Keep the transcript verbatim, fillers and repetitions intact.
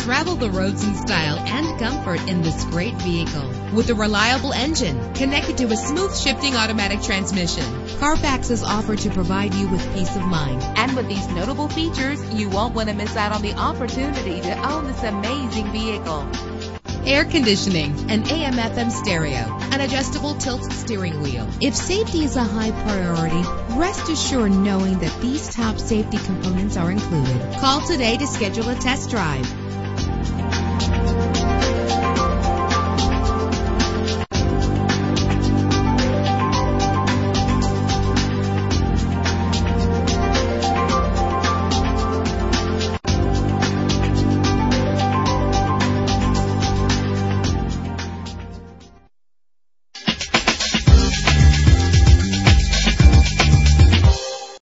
Travel the roads in style and comfort in this great vehicle. With a reliable engine connected to a smooth shifting automatic transmission, Carfax is offered to provide you with peace of mind. And with these notable features, you won't want to miss out on the opportunity to own this amazing vehicle. Air conditioning, an A M F M stereo, an adjustable tilt steering wheel. If safety is a high priority, rest assured knowing that these top safety components are included. Call today to schedule a test drive.